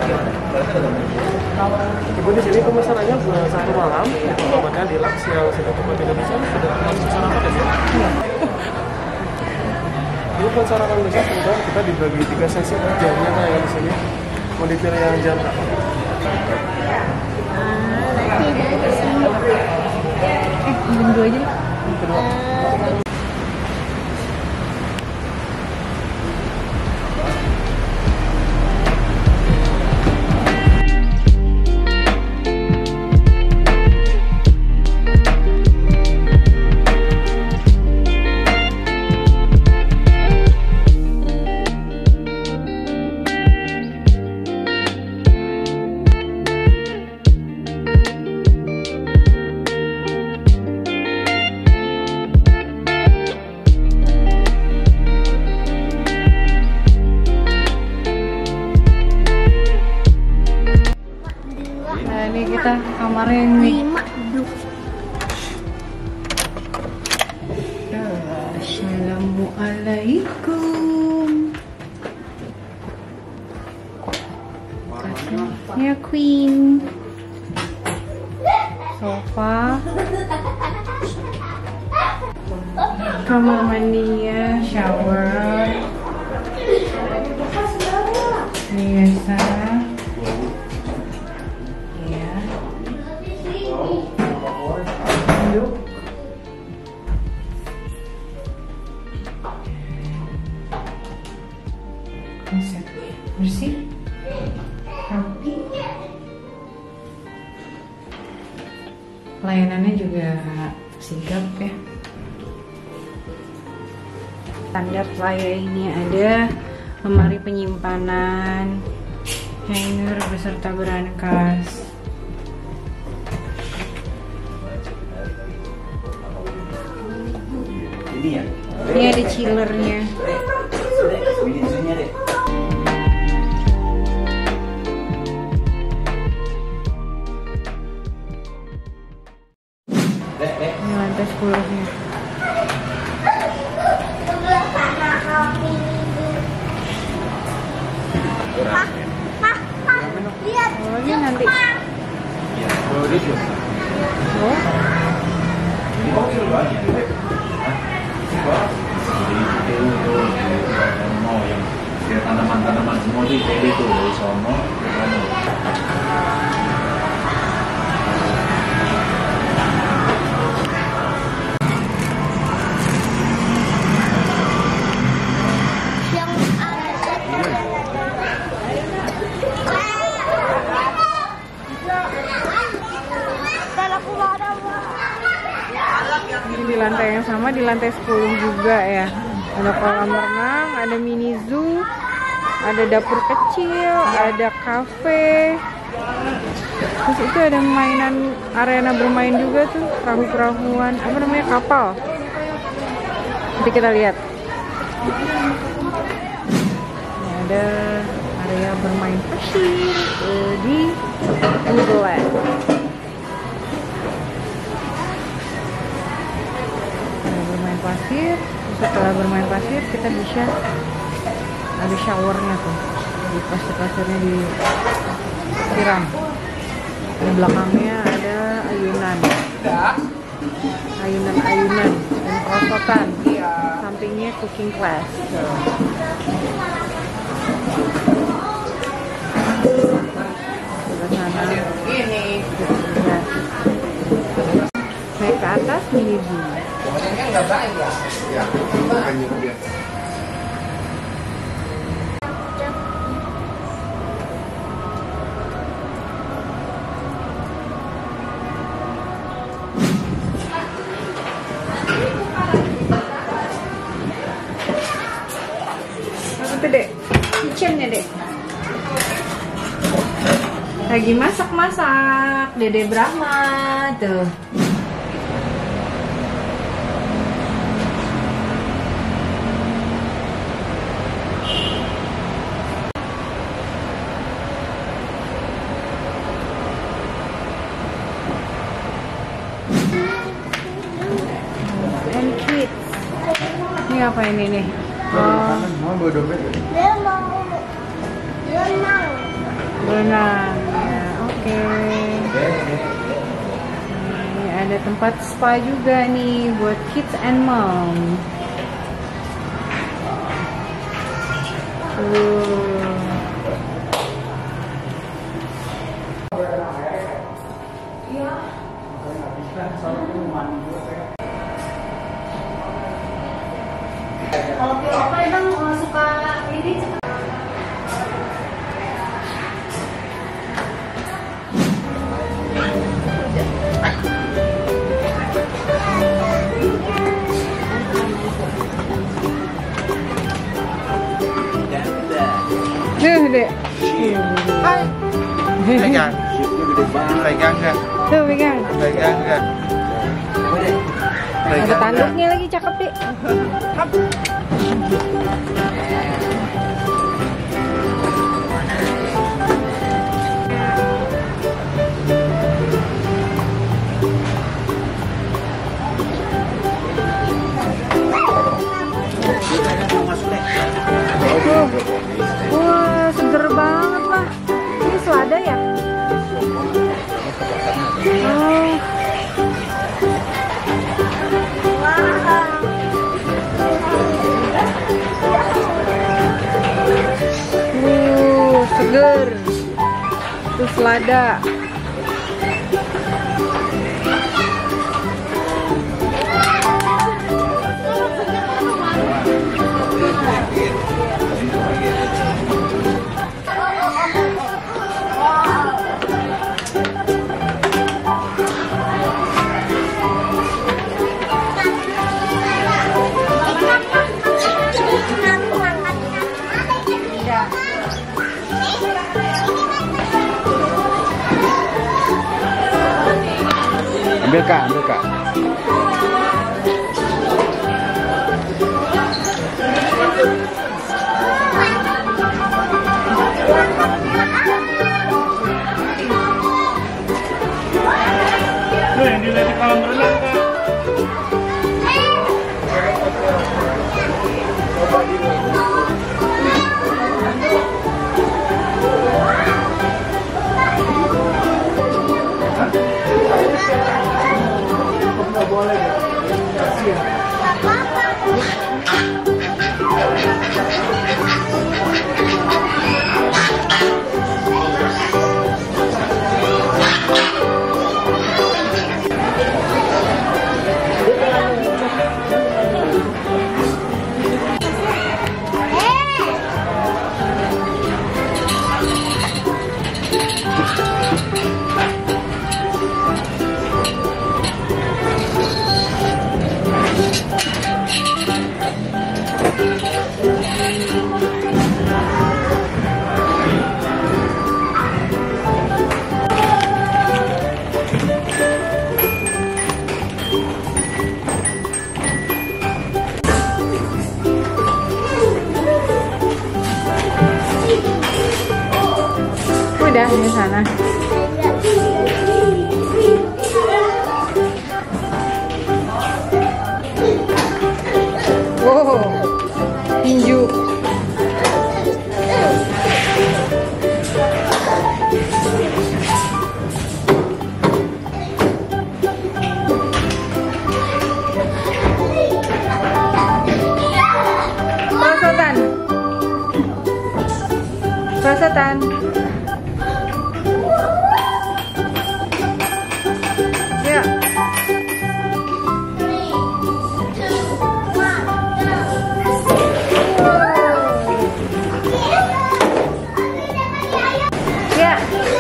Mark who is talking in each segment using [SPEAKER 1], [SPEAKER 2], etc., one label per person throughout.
[SPEAKER 1] Ibu di sini pemesanannya 1 malam, itu bapaknya di Lux yang 1,3 besar sudah langsung sarapan ya? Iya. Ini buat sarapan besar sudah kita dibagi 3 sesi jamnya kayak di sini. Mau dipilih yang jam berapa?
[SPEAKER 2] Jam 2 aja.
[SPEAKER 1] Kedua.
[SPEAKER 2] Nah, ini kita kamarnya yang nih. Assalamualaikum. Ya Queen. Sofa. Kamar mandinya, shower. Biasa. Ya. Yuk. Konsepnya bersih, rapi. Pelayanannya juga sigap ya. Standar saya ini ada lemari penyimpanan, hanger beserta berangkas.
[SPEAKER 3] Ini ya?
[SPEAKER 2] Ini ada chillernya. Ini lantai 10-nya. Oh, ini nanti. Oh.
[SPEAKER 3] Tanaman-tanaman semua di itu dari sono.
[SPEAKER 2] Ini di lantai yang sama, di lantai 10 juga ya. Ada kolam renang, ada mini zoo, ada dapur kecil, ada kafe. Terus itu ada mainan, arena bermain juga tuh, perahu-perahuan, apa namanya, kapal. Nanti kita lihat. Ini ada area bermain pasir di Woodland. Bermain pasir. Setelah bermain pasir kita bisa ada showernya tuh, di pasir-pasirnya disiram. Di belakangnya ada ayunan dan perosotan. Sampingnya cooking class. Sebelah sana ini naik ke atas mini zoo.
[SPEAKER 4] Nggak bayar. Ya, makanya dia.
[SPEAKER 2] Apa tuh, Dek? Kitchennya, Dek. Lagi masak-masak, Dede Brahma tuh. Ini apa ini nih?
[SPEAKER 4] Mau bawa dompet ya?
[SPEAKER 5] Dia mau.
[SPEAKER 2] berenang. Ya, oke. Ini ada tempat spa juga nih buat kids and mom.
[SPEAKER 5] Kalau apa emang suka ini cepat.
[SPEAKER 2] Dek.
[SPEAKER 4] Hai. Pegang. Pegang kan?
[SPEAKER 2] Tuh, pegang.
[SPEAKER 4] Pegang kan?
[SPEAKER 2] Ada tanduknya lagi, cakep, Dek. Wah, seger banget lah. Ini selada ya? Oh. Seger. Itu selada.
[SPEAKER 4] Ambil kak.
[SPEAKER 1] Tuh yang dilihat di kolam renang kak.
[SPEAKER 2] Udah di sana. Wow, tinju. Perosotan. Ya. Ya.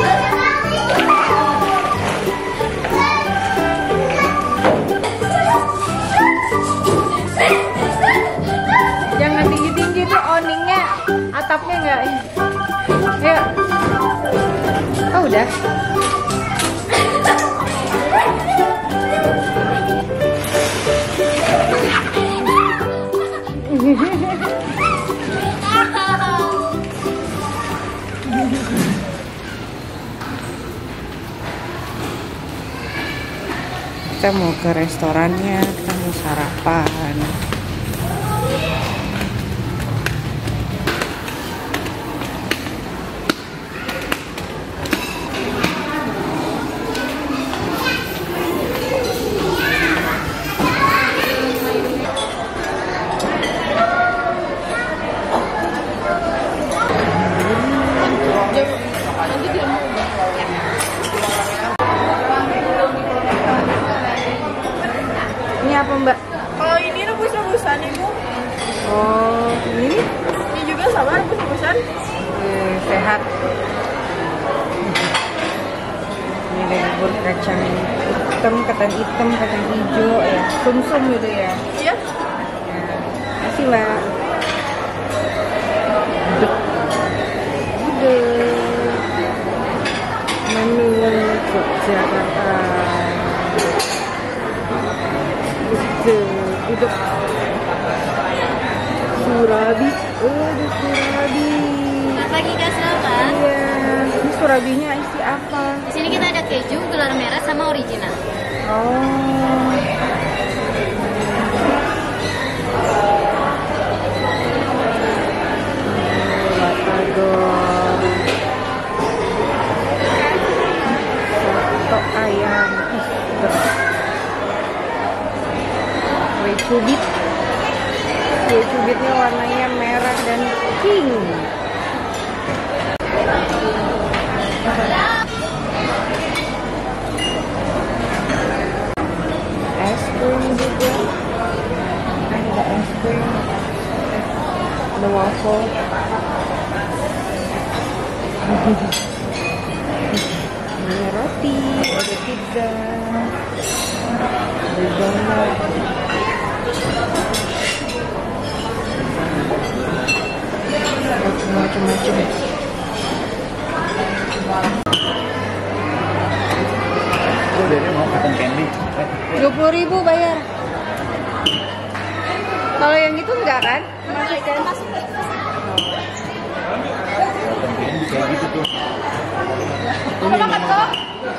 [SPEAKER 2] Jangan tinggi-tinggi tuh awningnya, atapnya enggak. Ya. Oh, udah. Kita mau ke restorannya, kita mau sarapan. Ini apa Mbak?
[SPEAKER 6] Kalau ini rebus-rebusan Ibu.
[SPEAKER 2] Oh, ini?
[SPEAKER 6] Ini juga sama rebus-rebusan.
[SPEAKER 2] Sehat. Ini ada bubur kacang hitam, kacang hijau ya, sum-sum gitu ya.
[SPEAKER 6] Iya.
[SPEAKER 2] Makasih Mbak. Menu Yogyakarta. Uduk surabi. Ada surabi.
[SPEAKER 5] Selamat pagi Kak Selma.
[SPEAKER 2] Iya. Ini surabinya isi apa?
[SPEAKER 5] Di sini kita ada keju, gelar merah sama original.
[SPEAKER 2] Oh. Batagor. Soto ayam. Kue cubit. Kue cubitnya warnanya merah dan pink. Es krim juga. Ada es krim. Ada waffle. Ini roti, ada pizza, ada donat. Macam-macam. 20.000 bayar. Kalau yang itu enggak kan? Masuk.
[SPEAKER 6] Mau makan kok?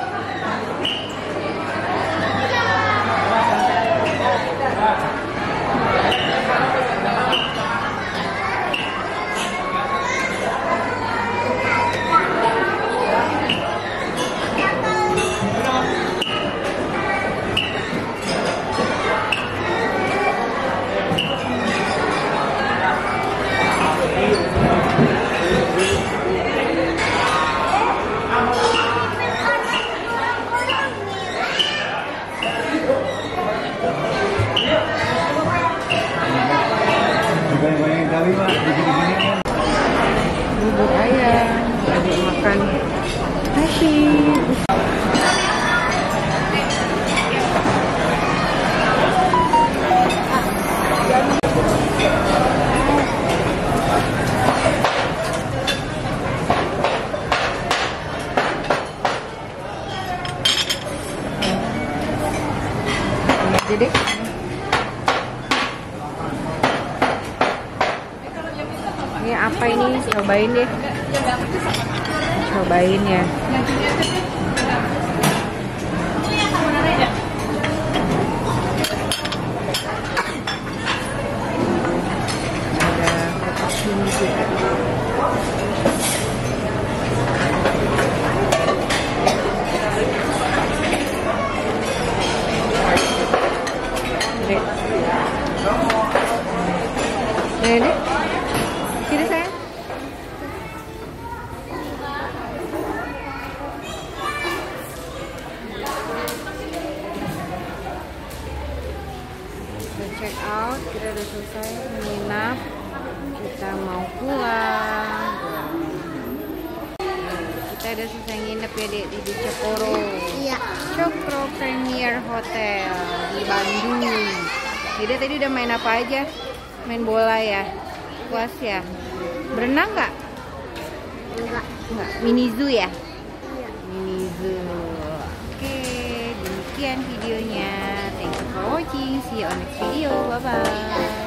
[SPEAKER 2] Bubur ayam, adik makan nasi. Jadi ini apa ini? Cobain deh. Cobain ya. Ada cappuccino juga. Dek. Sini sayang. Udah check out, kita udah selesai menginap. Kita mau pulang. Kita udah selesai nginep ya Dek di Cokro.
[SPEAKER 5] Iya.
[SPEAKER 2] Cokro Premier Hotel di Bandung. Jadi tadi udah main apa aja? Main bola ya? Puas ya? Berenang nggak?
[SPEAKER 5] Enggak.
[SPEAKER 2] Nggak. Mini zoo ya?
[SPEAKER 5] Iya.
[SPEAKER 2] Mini zoo. Oke, demikian videonya. Thank you for watching. See you on next video. Bye-bye.